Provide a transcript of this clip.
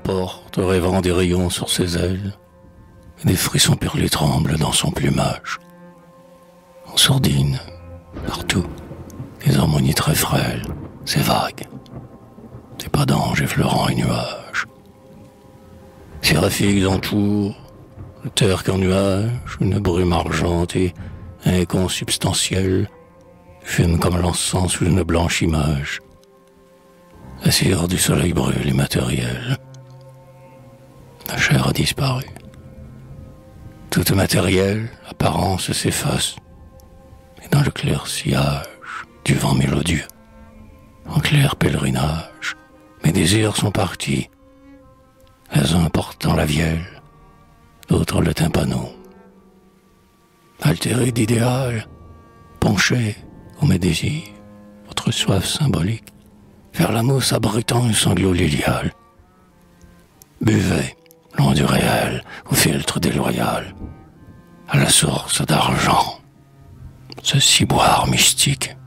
porte, rêvant des rayons sur ses ailes, et des frissons perlés tremblent dans son plumage. En sourdine, partout, des harmonies très frêles, c'est vague, des pas d'anges effleurant les nuages. Séraphique d'entour, le terre qu'en nuage, une brume argentée, inconsubstantielle, fume comme l'encens sous une blanche image. La cire du soleil brûle immatérielle. La chair a disparu. Toute matérielle apparence s'efface. Et dans le clair sillage du vent mélodieux, en clair pèlerinage, mes désirs sont partis. Les uns portant la vielle, d'autres le tympano. Altéré d'idéal, penché où mes désirs, votre soif symbolique, vers la mousse abritant un sanglot lilial. Buvez, loin du réel, au filtre déloyal, à la source d'argent, ce ciboire mystique.